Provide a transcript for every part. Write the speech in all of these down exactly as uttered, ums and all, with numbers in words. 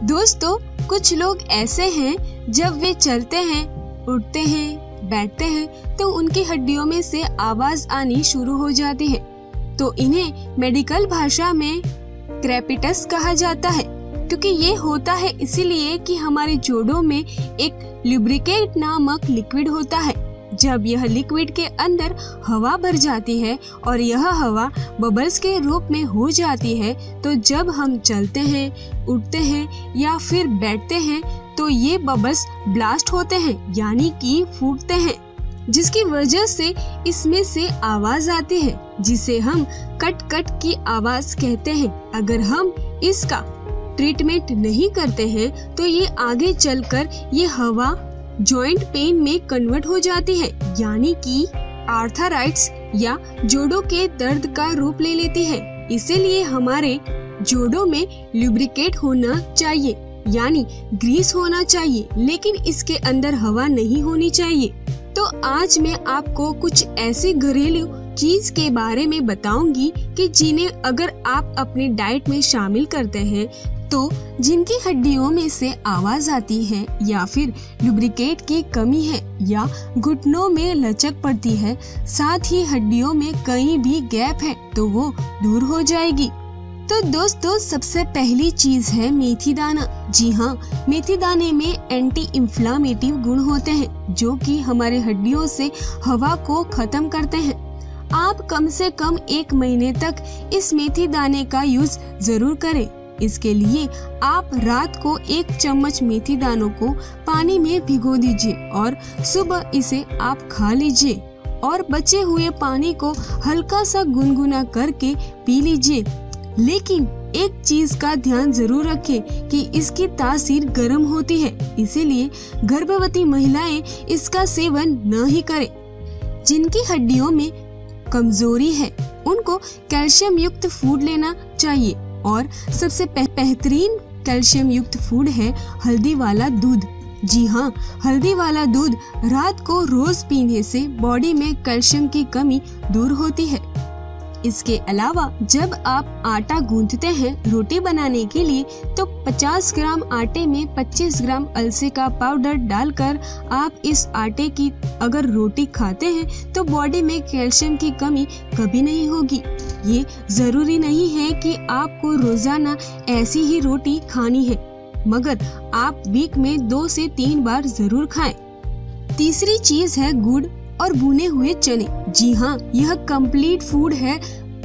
दोस्तों, कुछ लोग ऐसे हैं जब वे चलते हैं, उठते हैं, बैठते हैं तो उनकी हड्डियों में से आवाज आनी शुरू हो जाती है। तो इन्हें मेडिकल भाषा में क्रेपिटस कहा जाता है, क्योंकि ये होता है इसीलिए कि हमारे जोड़ों में एक लुब्रिकेट नामक लिक्विड होता है। जब यह लिक्विड के अंदर हवा भर जाती है और यह हवा बबल्स के रूप में हो जाती है, तो जब हम चलते हैं, उठते हैं या फिर बैठते हैं तो ये बबल्स ब्लास्ट होते हैं, यानी कि फूटते हैं, जिसकी वजह से इसमें से आवाज आती है, जिसे हम कट कट की आवाज कहते हैं। अगर हम इसका ट्रीटमेंट नहीं करते हैं तो ये आगे चलकर ये हवा जॉइंट पेन में कन्वर्ट हो जाती है, यानी कि आर्थराइटिस या जोड़ों के दर्द का रूप ले लेती है। इसीलिए हमारे जोड़ों में लुब्रिकेट होना चाहिए, यानी ग्रीस होना चाहिए, लेकिन इसके अंदर हवा नहीं होनी चाहिए। तो आज मैं आपको कुछ ऐसे घरेलू चीज के बारे में बताऊंगी कि जिन्हें अगर आप अपनी डाइट में शामिल करते हैं तो जिनकी हड्डियों में से आवाज आती है या फिर लुब्रिकेट की कमी है या घुटनों में लचक पड़ती है, साथ ही हड्डियों में कहीं भी गैप है तो वो दूर हो जाएगी। तो दोस्तों, सबसे पहली चीज है मेथी दाना। जी हाँ, मेथी दाने में एंटी इंफ्लामेटिव गुण होते हैं जो कि हमारे हड्डियों से हवा को खत्म करते हैं। आप कम से कम एक महीने तक इस मेथी दाने का यूज जरूर करें। इसके लिए आप रात को एक चम्मच मेथी दानों को पानी में भिगो दीजिए और सुबह इसे आप खा लीजिए और बचे हुए पानी को हल्का सा गुनगुना करके पी लीजिए। लेकिन एक चीज का ध्यान जरूर रखें कि इसकी तासीर गर्म होती है, इसीलिए गर्भवती महिलाएं इसका सेवन न ही करें। जिनकी हड्डियों में कमजोरी है उनको कैल्शियम युक्त फूड लेना चाहिए और सबसे बेहतरीन कैल्शियम युक्त फूड है हल्दी वाला दूध। जी हाँ, हल्दी वाला दूध रात को रोज पीने से बॉडी में कैल्शियम की कमी दूर होती है। इसके अलावा जब आप आटा गूंथते हैं रोटी बनाने के लिए तो पचास ग्राम आटे में पच्चीस ग्राम अलसी का पाउडर डालकर आप इस आटे की अगर रोटी खाते हैं तो बॉडी में कैल्शियम की कमी कभी नहीं होगी। ये जरूरी नहीं है कि आपको रोजाना ऐसी ही रोटी खानी है, मगर आप वीक में दो से तीन बार जरूर खाएं। तीसरी चीज है गुड़ और भुने हुए चने। जी हाँ, यह कंप्लीट फूड है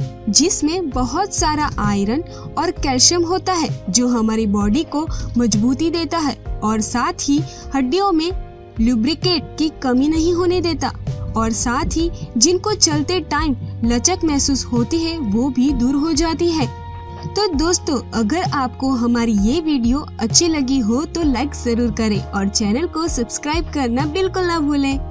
जिसमें बहुत सारा आयरन और कैल्शियम होता है जो हमारी बॉडी को मजबूती देता है और साथ ही हड्डियों में लुब्रिकेट की कमी नहीं होने देता और साथ ही जिनको चलते टाइम लचक महसूस होती है वो भी दूर हो जाती है। तो दोस्तों, अगर आपको हमारी ये वीडियो अच्छी लगी हो तो लाइक जरूर करें और चैनल को सब्सक्राइब करना बिल्कुल ना भूलें।